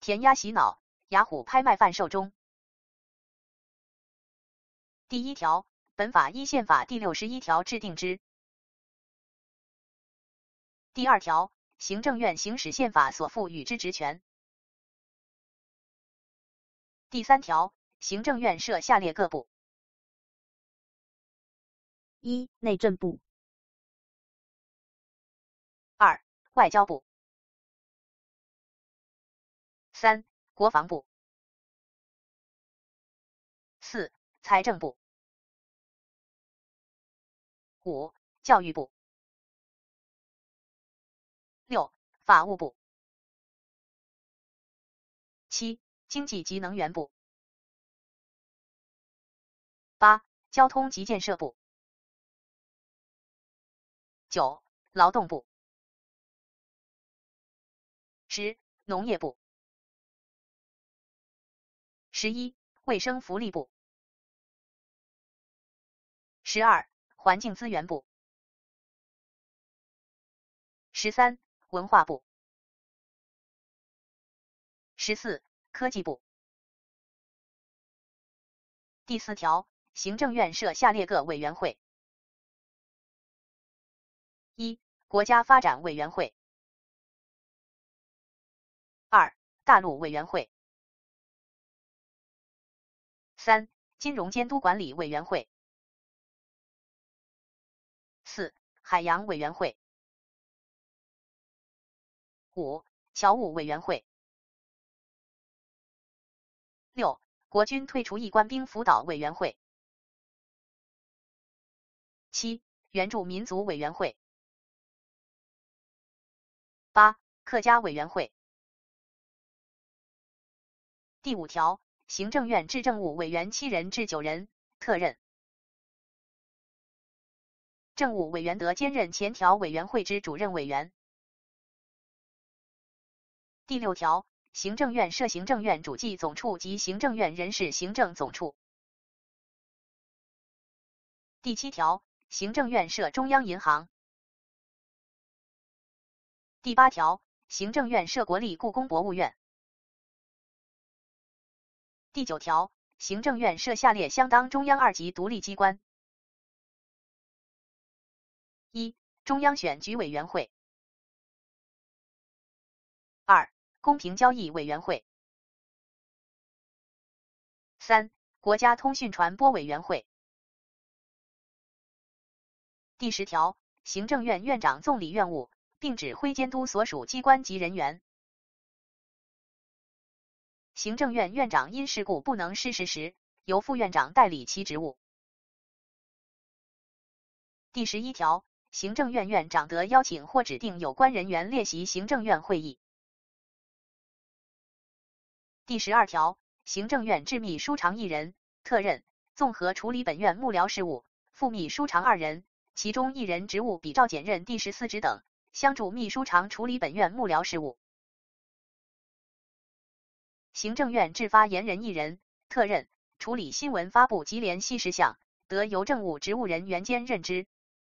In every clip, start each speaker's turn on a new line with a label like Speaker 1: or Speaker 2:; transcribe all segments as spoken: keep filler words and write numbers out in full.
Speaker 1: 填鸭洗脑，雅虎拍卖贩售中。第一条，本法依宪法第六十一条制定之。第二条，行政院行使宪法所赋予之职权。第三条，行政院设下列各部：
Speaker 2: 一、内政部；
Speaker 1: 二、外交部；三、国防部；四、财政部；五、教育部；六、法务部；七、经济及能源部；八、交通及建设部；九、劳动部；十、农业部；十一、卫生福利部；十二、环境资源部；十三、文化部；十四、科技部。第四条，行政院设下列各委员会：一、国家发展委员会；二、大陆委员会；三、金融监督管理委员会；四、海洋委员会；五、侨务委员会；六、国军退出役官兵辅导委员会；七、原住民族委员会；八、客家委员会。第五条，行政院制政务委员七人至九人，特任。政务委员得兼任前条委员会之主任委员。第六条，行政院设行政院主计总处及行政院人事行政总处。第七条，行政院设中央银行。第八条，行政院设国立故宫博物院。第九条，行政院设下列相当中央二级独立机关：一、中央选举委员会；二、公平交易委员会；三、国家通讯传播委员会。第十条，行政院院长总理院务，并指挥监督所属机关及人员。行政院院长因事故不能施事时，由副院长代理其职务。第十一条，行政院院长得邀请或指定有关人员列席行政院会议。第十二条，行政院制秘书长一人，特任，综合处理本院幕僚事务；副秘书长二人，其中一人职务比照检任第十四职等，相助秘书长处理本院幕僚事务。行政院制发言人一人，特任，处理新闻发布及联系事项，得由政务职务人员兼任之。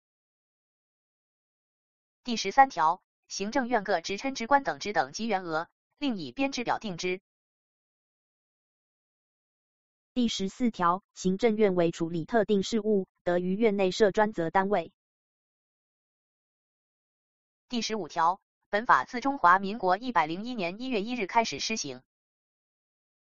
Speaker 1: 第十三条，行政院各职称职官等职等及员额，另以编制表定之。
Speaker 2: 第十四条，行政院为处理特定事务，得于院内设专责单位。
Speaker 1: 第十五条，本法自中华民国一百零一年一月一日开始施行。